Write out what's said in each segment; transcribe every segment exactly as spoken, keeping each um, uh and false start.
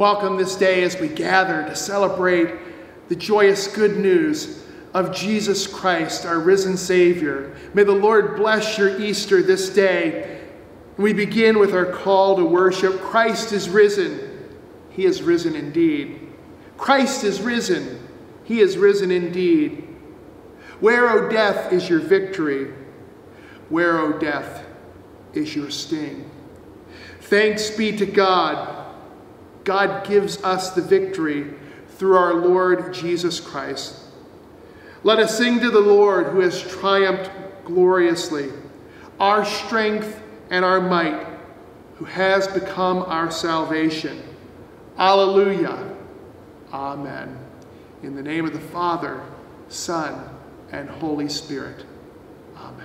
Welcome this day as we gather to celebrate the joyous good news of Jesus Christ, our risen Savior. May the Lord bless your Easter this day. We begin with our call to worship. Christ is risen. He is risen indeed. Christ is risen. He is risen indeed. Where, O death, is your victory? Where, O death, is your sting? Thanks be to God. God gives us the victory through our Lord Jesus Christ. Let us sing to the Lord who has triumphed gloriously, our strength and our might, who has become our salvation. Alleluia. Amen. In the name of the Father, Son, and Holy Spirit. Amen.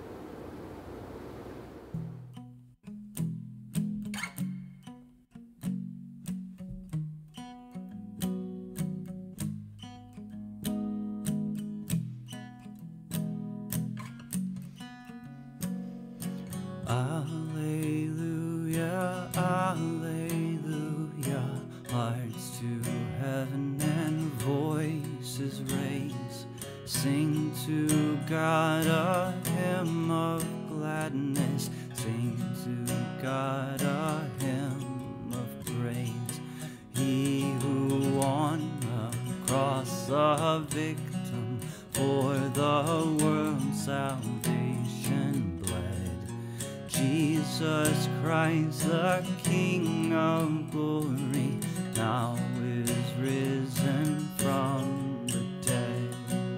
Alleluia, alleluia, hearts to heaven and voices raise, sing to God a hymn of gladness, sing to God a hymn of praise. He who on the cross a victim for the world's salvation bled, Jesus Christ, the King of glory, now is risen from the dead.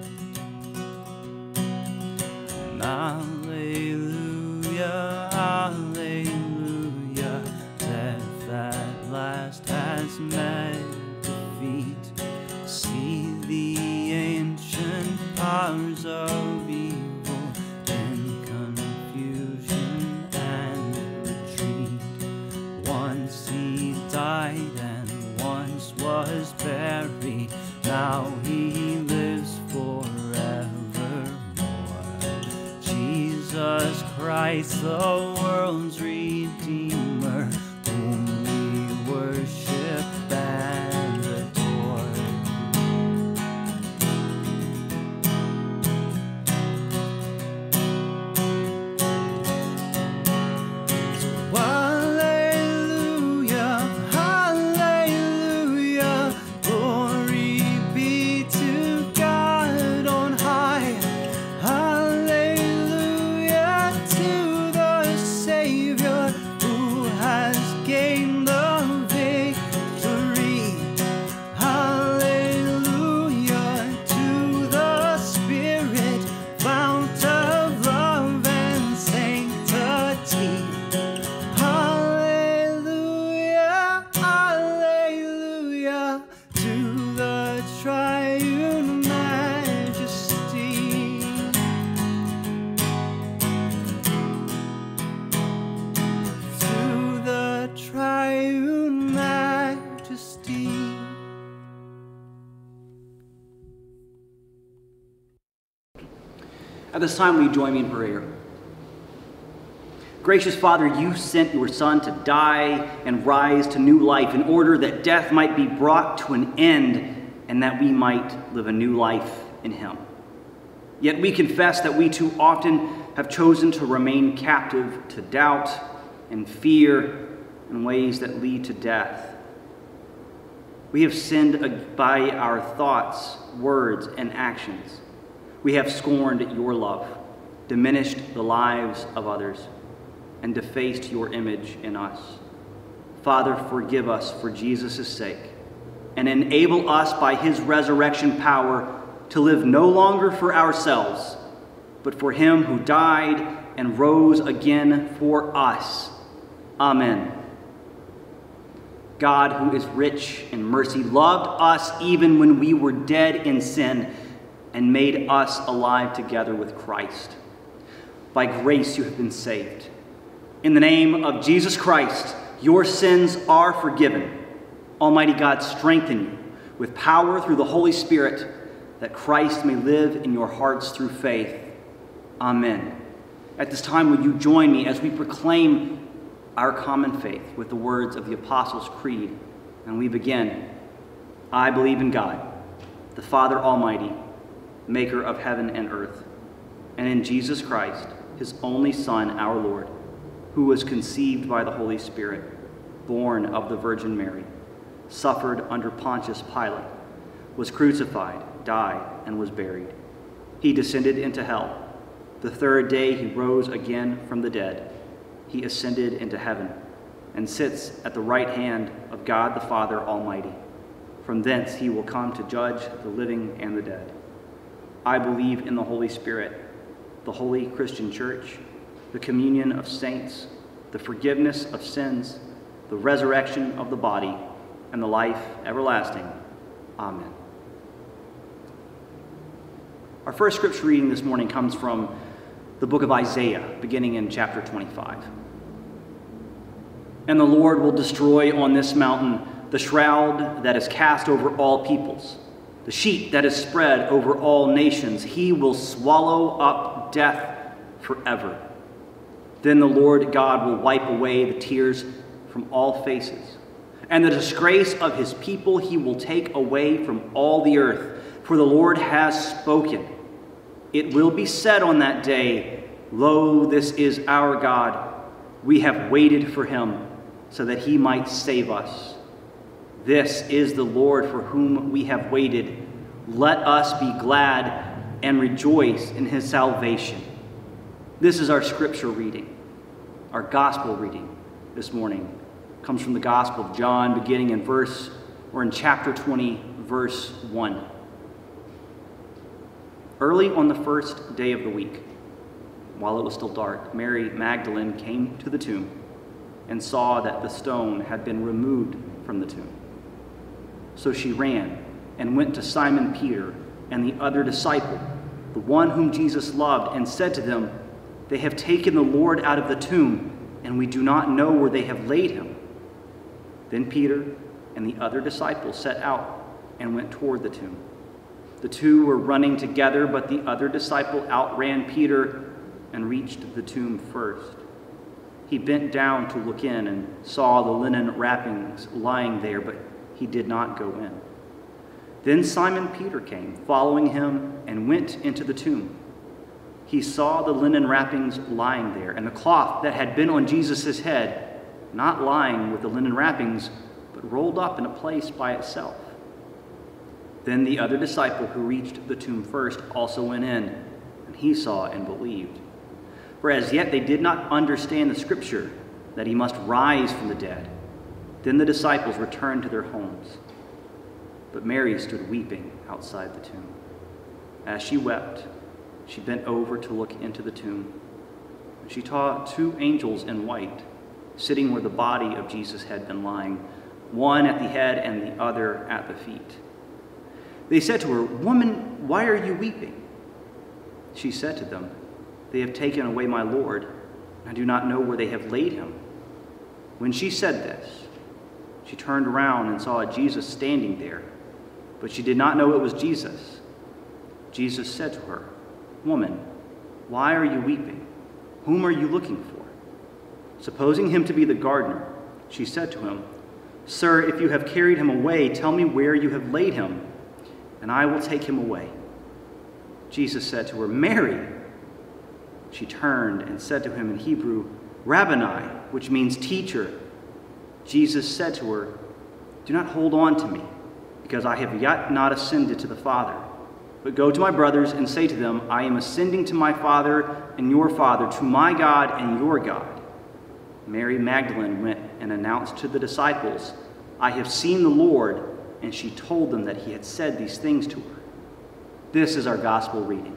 And alleluia, alleluia, death at last has met defeat. See the ancient powers of evil in confusion and retreat. Once he died and once was buried, now he lives forevermore. Jesus Christ, the world's Redeemer, whom we worship and adore. At this time, will you join me in prayer? Gracious Father, you sent your Son to die and rise to new life in order that death might be brought to an end and that we might live a new life in him. Yet we confess that we too often have chosen to remain captive to doubt and fear in ways that lead to death. We have sinned by our thoughts, words, and actions. We have scorned your love, diminished the lives of others, and defaced your image in us. Father, forgive us for Jesus' sake, and enable us by his resurrection power to live no longer for ourselves, but for him who died and rose again for us. Amen. God, who is rich in mercy, loved us even when we were dead in sin, and made us alive together with Christ. By grace you have been saved. In the name of Jesus Christ, your sins are forgiven. Almighty God, strengthen you with power through the Holy Spirit, that Christ may live in your hearts through faith. Amen. At this time, will you join me as we proclaim our common faith with the words of the Apostles' Creed? And we begin, I believe in God, the Father Almighty, maker of heaven and earth, and in Jesus Christ, his only Son, our Lord, who was conceived by the Holy Spirit, born of the Virgin Mary, suffered under Pontius Pilate, was crucified, died, and was buried. He descended into hell. The third day he rose again from the dead. He ascended into heaven and sits at the right hand of God the Father Almighty. From thence he will come to judge the living and the dead. I believe in the Holy Spirit, the holy Christian church, the communion of saints, the forgiveness of sins, the resurrection of the body, and the life everlasting. Amen. Our first scripture reading this morning comes from the book of Isaiah, beginning in chapter twenty-five. And the Lord will destroy on this mountain the shroud that is cast over all peoples, the sheet that is spread over all nations. He will swallow up death forever. Then the Lord God will wipe away the tears from all faces, and the disgrace of his people he will take away from all the earth. For the Lord has spoken. It will be said on that day, Lo, this is our God. We have waited for him, so that he might save us. This is the Lord for whom we have waited. Let us be glad and rejoice in his salvation. This is our scripture reading. Our gospel reading this morning comes from the Gospel of John, beginning in verse, or in chapter twenty, verse one. Early on the first day of the week, while it was still dark, Mary Magdalene came to the tomb and saw that the stone had been removed from the tomb. So she ran and went to Simon Peter and the other disciple, the one whom Jesus loved, and said to them, They have taken the Lord out of the tomb, and we do not know where they have laid him. Then Peter and the other disciple set out and went toward the tomb. The two were running together, but the other disciple outran Peter and reached the tomb first. He bent down to look in and saw the linen wrappings lying there, but he did not go in. Then Simon Peter came, following him, and went into the tomb. He saw the linen wrappings lying there, and the cloth that had been on Jesus' head, not lying with the linen wrappings, but rolled up in a place by itself. Then the other disciple who reached the tomb first also went in, and he saw and believed. For as yet they did not understand the scripture, that he must rise from the dead. Then the disciples returned to their homes. But Mary stood weeping outside the tomb. As she wept, she bent over to look into the tomb. She saw two angels in white, sitting where the body of Jesus had been lying, one at the head and the other at the feet. They said to her, Woman, why are you weeping? She said to them, They have taken away my Lord. I do not know where they have laid him. When she said this, she turned around and saw Jesus standing there, but she did not know it was Jesus. Jesus said to her, Woman, why are you weeping? Whom are you looking for? Supposing him to be the gardener, she said to him, Sir, if you have carried him away, tell me where you have laid him, and I will take him away. Jesus said to her, Mary. She turned and said to him in Hebrew, Rabboni, which means teacher. Jesus said to her, Do not hold on to me, because I have yet not ascended to the Father. But go to my brothers and say to them, I am ascending to my Father and your Father, to my God and your God. Mary Magdalene went and announced to the disciples, I have seen the Lord, and she told them that he had said these things to her. This is our gospel reading.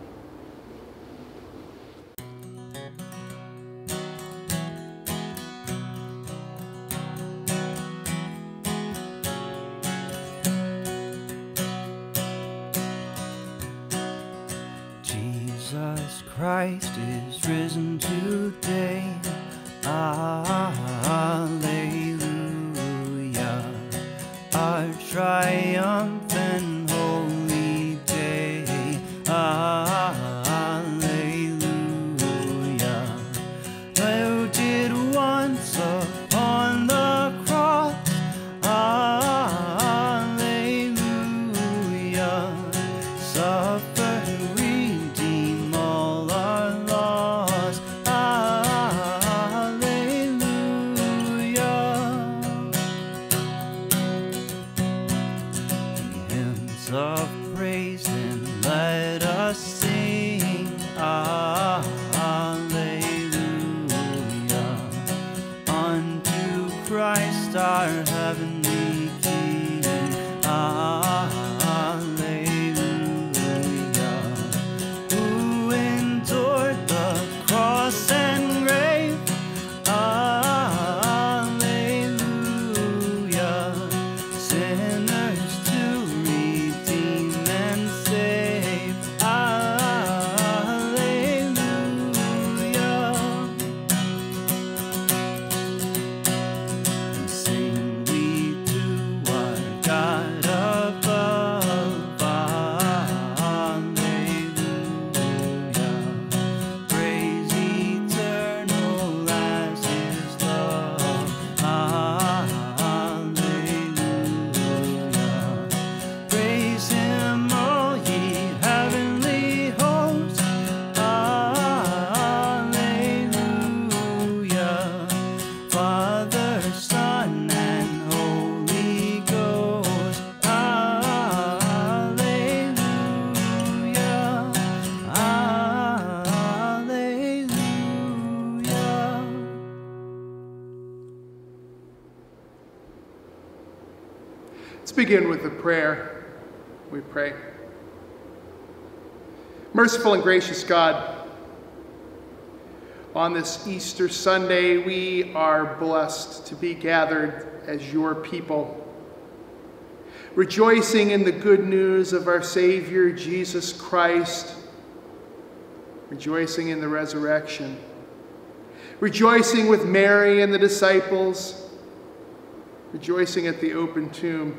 Jesus Christ is risen today. Alleluia. Our triumphant holy day. Alleluia. Loaded once upon the cross. Alleluia. suffered to redeem all our loss. Hymns of praise, then let us sing. Alleluia. Unto Christ our heavenly King. Alleluia. Who endured the cross and grave. Alleluia. Sinners to redeem and save. Alleluia. And sing we to our God above. Alleluia. Praise eternal as His love. Alleluia. Praise Him, all ye heavenly hosts. Alleluia. Father, Son, and Holy Ghost. Alleluia. Alleluia. Let's begin with a prayer. We pray. Merciful and gracious God, on this Easter Sunday, we are blessed to be gathered as your people, rejoicing in the good news of our Savior, Jesus Christ, rejoicing in the resurrection, rejoicing with Mary and the disciples, rejoicing at the open tomb,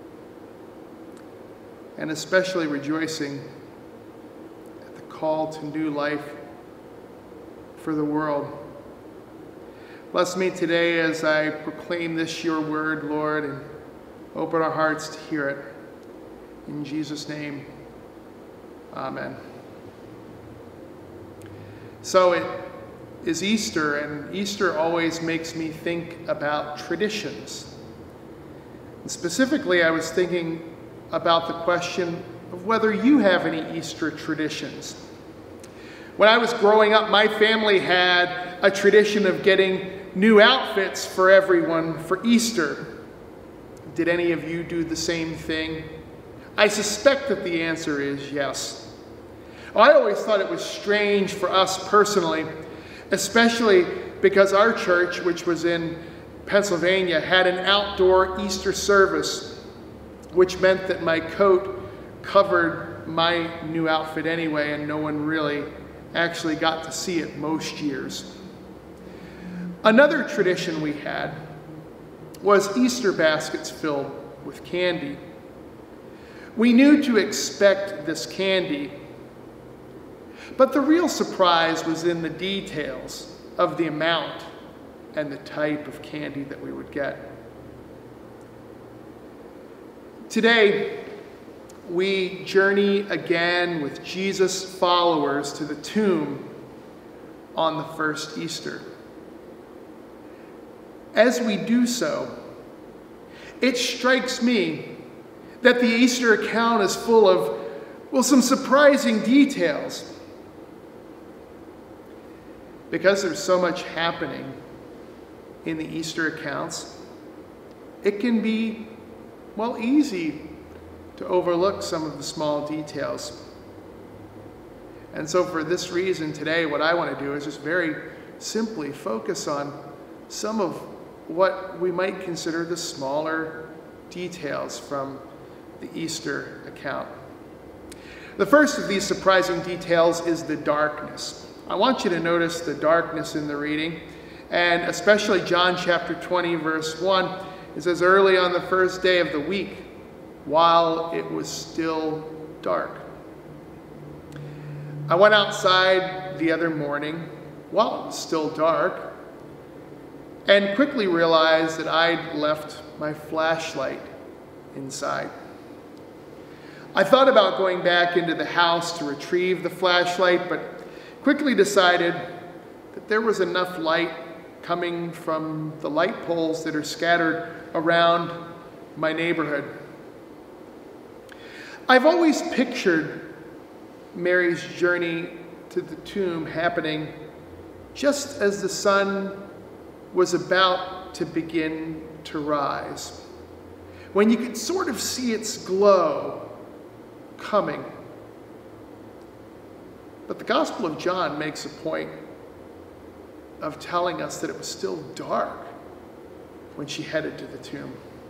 and especially rejoicing at the call to new life for the world. Bless me today as I proclaim this your word, Lord, and open our hearts to hear it. In Jesus' name, amen. So it is Easter, and Easter always makes me think about traditions. And specifically, I was thinking about the question of whether you have any Easter traditions. When I was growing up, my family had a tradition of getting new outfits for everyone for Easter. Did any of you do the same thing? I suspect that the answer is yes. I always thought it was strange for us personally, especially because our church, which was in Pennsylvania, had an outdoor Easter service, which meant that my coat covered my new outfit anyway, and no one really actually got to see it most years. Another tradition we had was Easter baskets filled with candy. We knew to expect this candy, but the real surprise was in the details of the amount and the type of candy that we would get. Today, we journey again with Jesus' followers to the tomb on the first Easter. As we do so, it strikes me that the Easter account is full of, well, some surprising details. Because there's so much happening in the Easter accounts, it can be, well, easy to overlook some of the small details. And so for this reason today, what I want to do is just very simply focus on some of what we might consider the smaller details from the Easter account. The first of these surprising details is the darkness. I want you to notice the darkness in the reading, and especially John chapter twenty, verse one. It says, early on the first day of the week, while it was still dark. I went outside the other morning while it was still dark and quickly realized that I'd left my flashlight inside. I thought about going back into the house to retrieve the flashlight, but quickly decided that there was enough light coming from the light poles that are scattered around my neighborhood. I've always pictured Mary's journey to the tomb happening just as the sun was about to begin to rise, when you could sort of see its glow coming. But the Gospel of John makes a point of telling us that it was still dark when she headed to the tomb.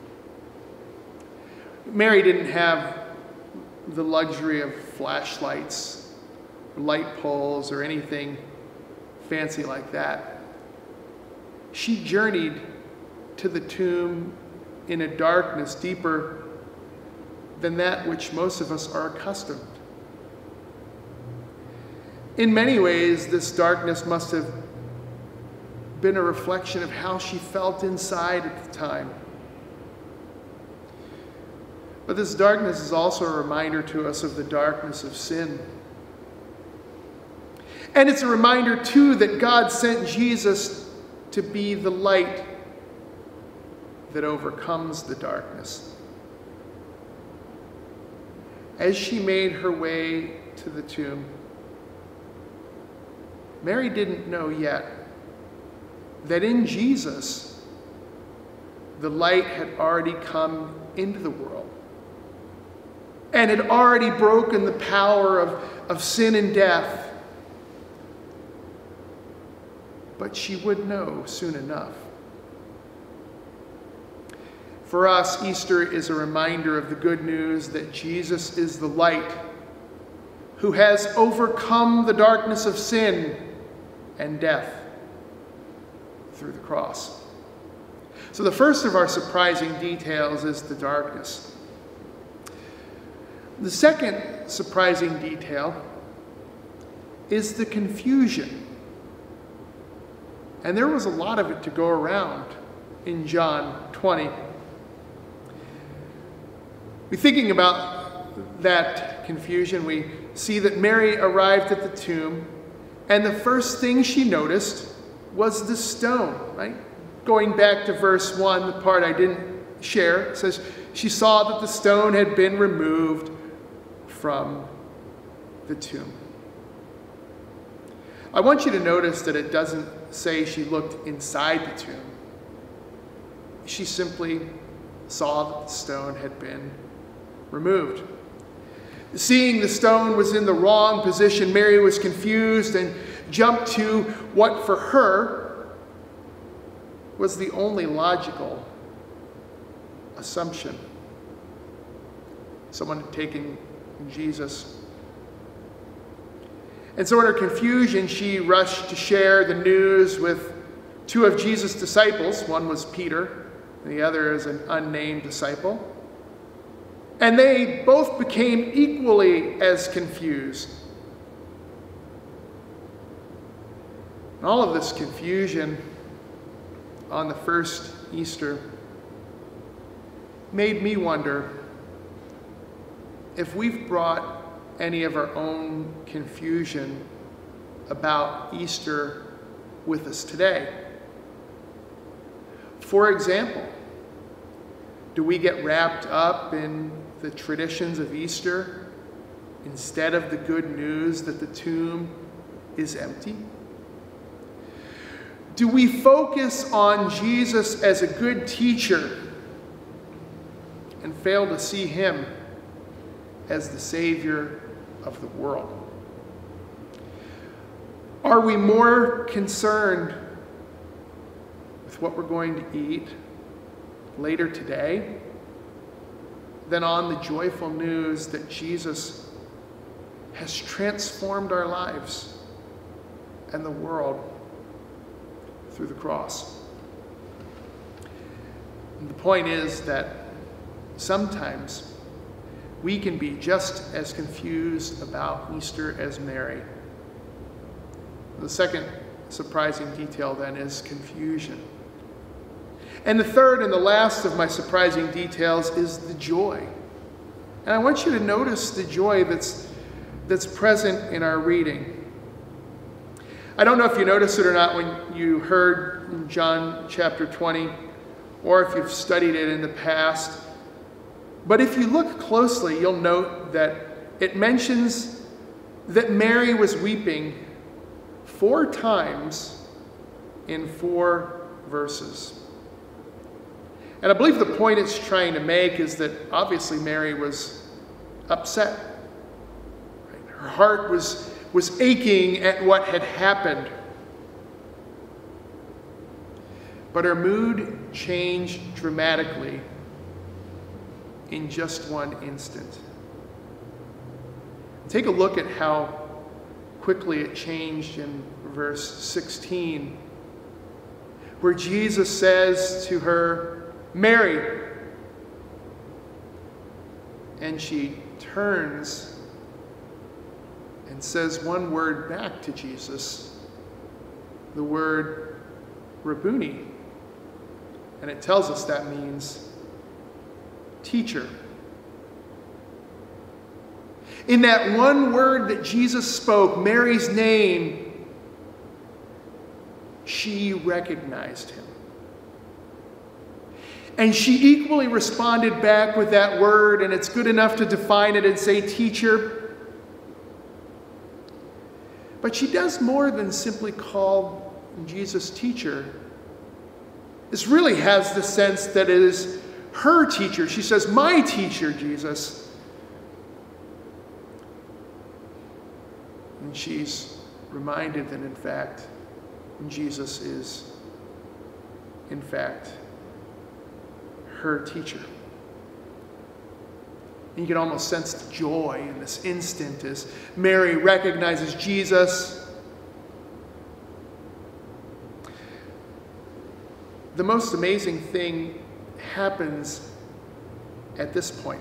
Mary didn't have the luxury of flashlights, light poles, or anything fancy like that. She journeyed to the tomb in a darkness deeper than that which most of us are accustomed. In many ways, this darkness must have been a reflection of how she felt inside at the time. But this darkness is also a reminder to us of the darkness of sin. And it's a reminder, too, that God sent Jesus to be the light that overcomes the darkness. As she made her way to the tomb, Mary didn't know yet that in Jesus, the light had already come into the world and had already broken the power of, of sin and death. But she would know soon enough. For us, Easter is a reminder of the good news that Jesus is the light who has overcome the darkness of sin and death through the cross. So the first of our surprising details is the darkness. The second surprising detail is the confusion. And there was a lot of it to go around in John twenty. We're thinking about that confusion. We see that Mary arrived at the tomb, and the first thing she noticed was the stone, right? Going back to verse one, the part I didn't share, it says, she saw that the stone had been removed from the tomb. I want you to notice that it doesn't say she looked inside the tomb. She simply saw that the stone had been removed. Seeing the stone was in the wrong position, Mary was confused and jumped to what for her was the only logical assumption. Someone had taken Jesus. And so in her confusion, she rushed to share the news with two of Jesus' disciples. One was Peter, and the other is an unnamed disciple. And they both became equally as confused. And all of this confusion on the first Easter made me wonder if we've brought any of our own confusion about Easter with us today. For example, do we get wrapped up in the traditions of Easter instead of the good news that the tomb is empty? Do we focus on Jesus as a good teacher and fail to see him as the Savior of the world? Are we more concerned with what we're going to eat later today than on the joyful news that Jesus has transformed our lives and the world through the cross? And the point is that sometimes we can be just as confused about Easter as Mary. The second surprising detail then is confusion. And the third and the last of my surprising details is the joy. And I want you to notice the joy that's, that's present in our reading. I don't know if you noticed it or not when you heard John chapter twenty, or if you've studied it in the past. But if you look closely, you'll note that it mentions that Mary was weeping four times in four verses. And I believe the point it's trying to make is that obviously Mary was upset. Her heart was, was aching at what had happened. But her mood changed dramatically in just one instant. Take a look at how quickly it changed in verse sixteen, where Jesus says to her, "Mary." And she turns and says one word back to Jesus, the word Rabboni. And it tells us that means teacher. In that one word that Jesus spoke, Mary's name, she recognized him. And she equally responded back with that word, and it's good enough to define it and say teacher. But she does more than simply call Jesus teacher. This really has the sense that it is her teacher. She says, "My teacher, Jesus." And she's reminded that, in fact, Jesus is, in fact, her teacher. And you can almost sense the joy in this instant as Mary recognizes Jesus. The most amazing thing happens at this point.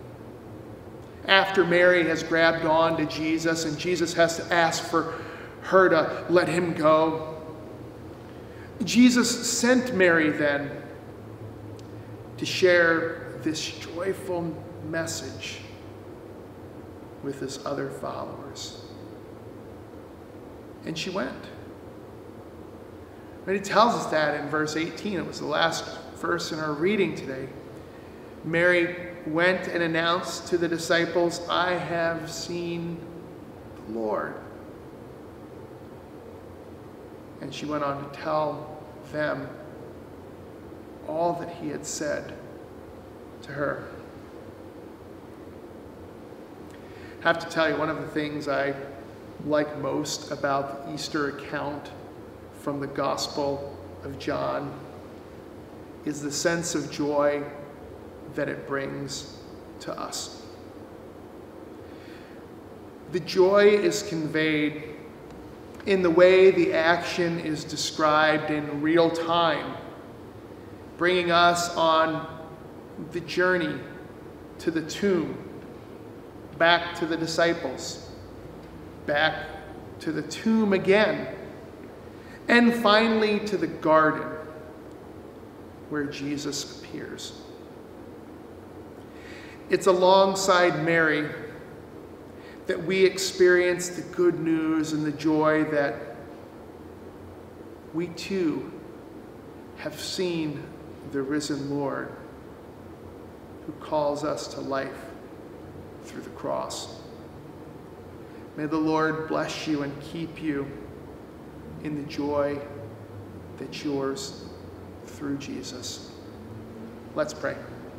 After Mary has grabbed on to Jesus and Jesus has to ask for her to let him go, Jesus sent Mary then to share this joyful message with his other followers. And she went. And he tells us that in verse eighteen. It was the last verse in our reading today. Mary went and announced to the disciples, "I have seen the Lord." And she went on to tell them all that he had said to her. I have to tell you, one of the things I like most about the Easter account from the Gospel of John is the sense of joy that it brings to us. The joy is conveyed in the way the action is described in real time, bringing us on the journey to the tomb, back to the disciples, back to the tomb again, and finally to the garden where Jesus appears. It's alongside Mary that we experience the good news and the joy that we too have seen the risen Lord who calls us to life through the cross. May the Lord bless you and keep you in the joy that's yours through Jesus. Let's pray.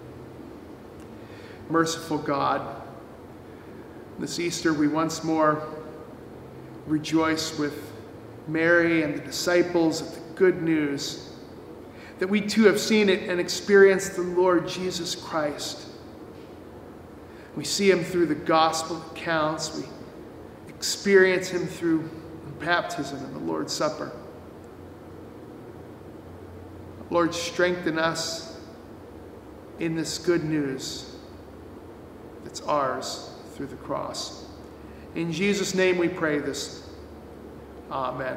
Merciful God, this Easter we once more rejoice with Mary and the disciples at the good news that we too have seen it and experienced the Lord Jesus Christ. We see him through the gospel accounts. We experience him through baptism and the Lord's Supper. Lord, strengthen us in this good news that's ours through the cross. In Jesus' name we pray this. Amen.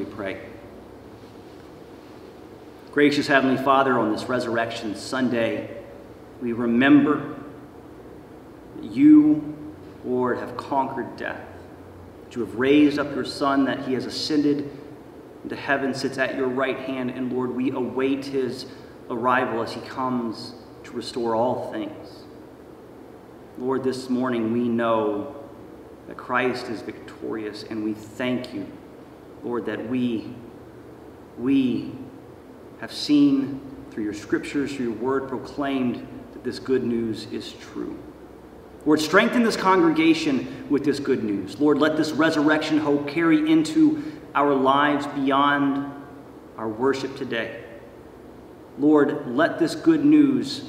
we pray. Gracious Heavenly Father, on this Resurrection Sunday, we remember that you, Lord, have conquered death, that you have raised up your Son, that he has ascended into heaven, sits at your right hand, and Lord, we await his arrival as he comes to restore all things. Lord, this morning we know that Christ is victorious, and we thank you, Lord, that we, we have seen through your scriptures, through your word proclaimed, that this good news is true. Lord, strengthen this congregation with this good news. Lord, let this resurrection hope carry into our lives beyond our worship today. Lord, let this good news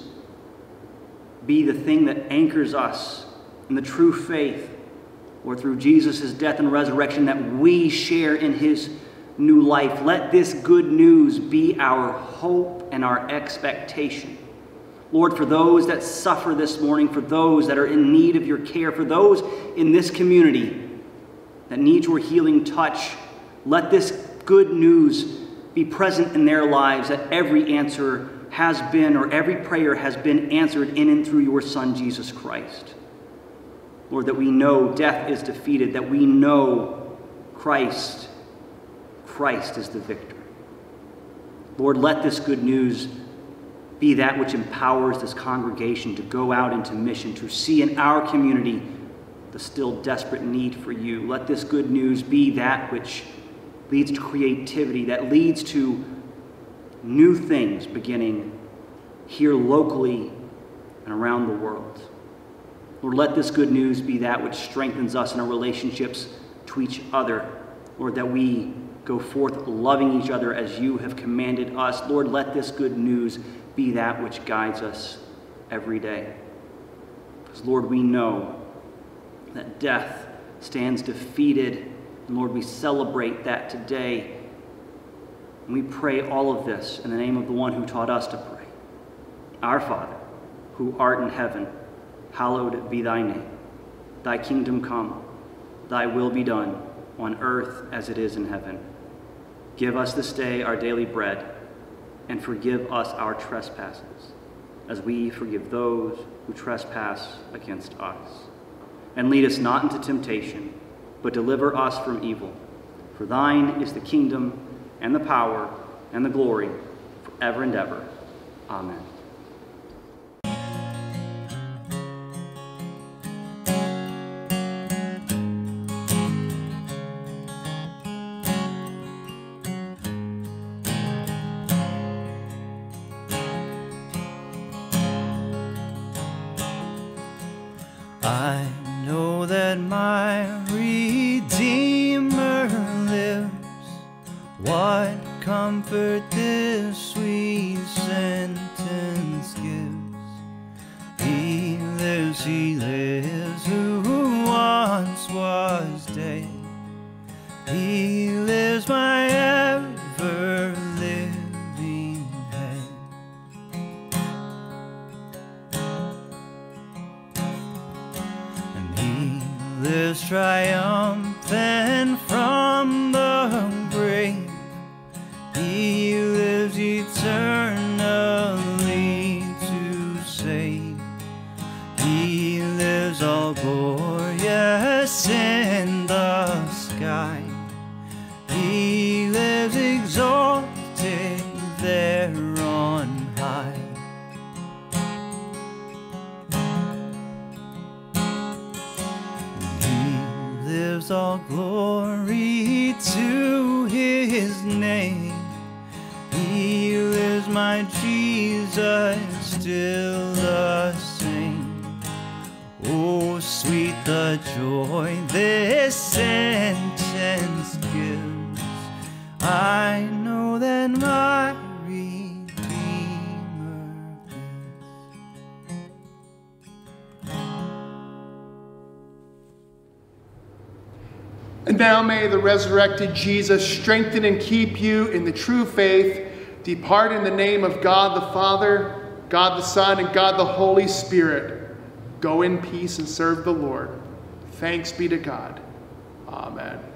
be the thing that anchors us in the true faith, or through Jesus' death and resurrection, that we share in his new life. Let this good news be our hope and our expectation. Lord, for those that suffer this morning, for those that are in need of your care, for those in this community that need your healing touch, let this good news be present in their lives, that every answer has been, or every prayer has been answered in and through your Son, Jesus Christ. Lord, that we know death is defeated, that we know Christ, Christ is the victor. Lord, let this good news be that which empowers this congregation to go out into mission, to see in our community the still desperate need for you. Let this good news be that which leads to creativity, that leads to new things beginning here locally and around the world. Lord, let this good news be that which strengthens us in our relationships to each other. Lord, that we go forth loving each other as you have commanded us. Lord, let this good news be that which guides us every day. Because, Lord, we know that death stands defeated. And, Lord, we celebrate that today. And we pray all of this in the name of the one who taught us to pray. Our Father, who art in heaven, hallowed be thy name. Thy kingdom come, thy will be done, on earth as it is in heaven. Give us this day our daily bread, and forgive us our trespasses, as we forgive those who trespass against us. And lead us not into temptation, but deliver us from evil. For thine is the kingdom, and the power, and the glory, forever and ever. Amen. I know that my Redeemer lives. What comfort this sweet sentence gives. He lives, he lives, who once was dead. He lives, my ever-living head. And he lives triumphant from the grave. He lives eternally to save. He lives all glorious in the sky. He lives exalted there on high. He lives, all glory to his name. He lives, my Jesus, still the same. Oh, sweet the joy this sentence gives. I know that my Redeemer lives. And now may the resurrected Jesus strengthen and keep you in the true faith. Depart in the name of God the Father, God the Son, and God the Holy Spirit. Go in peace and serve the Lord. Thanks be to God. Amen.